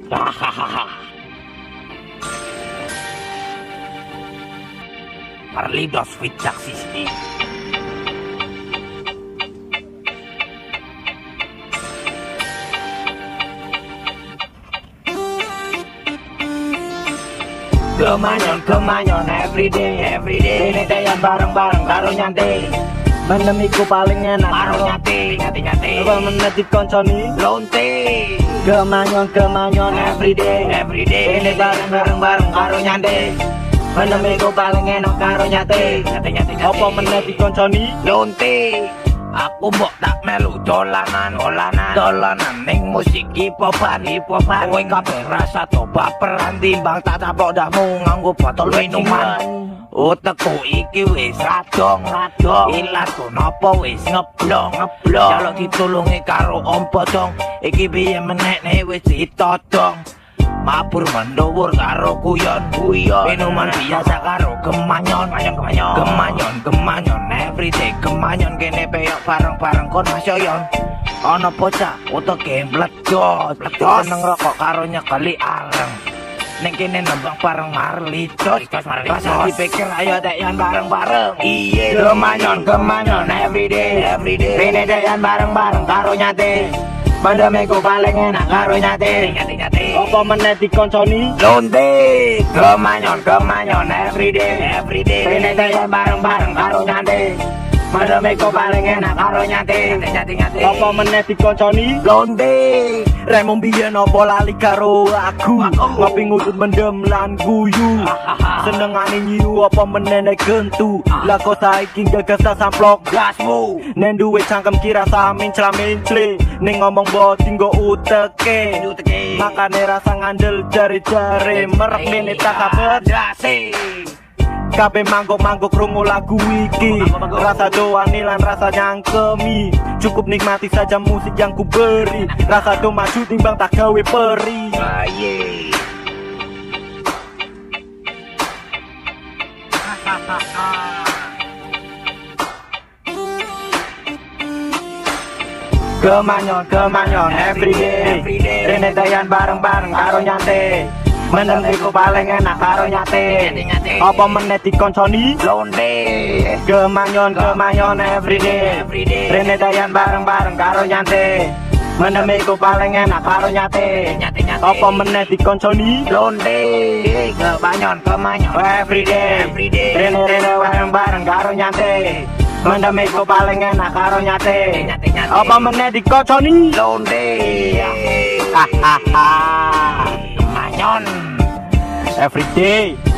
Hahaha. Perlidos Wicak Sisti. Kemanyon everyday ini dayan bareng-bareng karo nyantai. Menemiku paling enak Karo nyate Apa menedit konconi lonte. Kemanyon Everyday ini bareng-bareng karo nyantai. Menemiku paling enak karo nyate Apa menedit konconi lonte. Aku mbok tak melu dolanan ning musik hip-hopan kowe kabeh rasa to baperan timbang tak tapok dahmu nganggo botol minuman. Utekku iki wis radong ilatku napa wis ngeblong jaluk ditulungi karo Om Bodong. Iki piye meneh wis ditodong mabur mendhuwur karo kuyon minuman biasa karo kemanyon everyday kemanyon kene peyok bareng-bareng kon masyoyon. Ana bocah uteke mledot seneng rokok karo nyekeli areng ning kene nembang bareng marlitos rasa dipikir ayo dayan bareng-bareng. Iye kemanyon everyday kene dayan bareng-bareng karo nyate. Pandemiku paling enak karo nyate. Apa menedit konconi lonte. Kemanyon everyday kene dayan bareng-bareng karo nyate. Pandemiku paling enak karo nyate. Apa menedit konconi lonte. Remong biyen apa lali karo aku ngopi ngudut mendem lan guyu senengane nyiu apa menene gentu lah kok saiki gagas samplok Gasmu nen duwe cangkem kira samin clamence ning ngomong boti nggo uteke makane rasa ngandel jare-jare merek mene tak kabeh kabeh mangkok-mangkok krungu lagu iki rasa doani lan rasa nyangkemi cukup nikmati saja musik yang ku beri rasa do maju timbang tak gawe peri. Kemanyon everyday rene dayan bareng-bareng karo nyate. Menemiku paling enak karo nyate. Apa menedit konconi lonte. Kemanyon everyday rene dayan bareng-bareng karo nyate. Menemiku paling enak karo nyate. Apa menedit konconi lonte. Kemanyon everyday rene bareng-bareng karo nyate. Menemiku paling enak karo nyate. Apa menedit konconi lonte. Kemanyon everyday.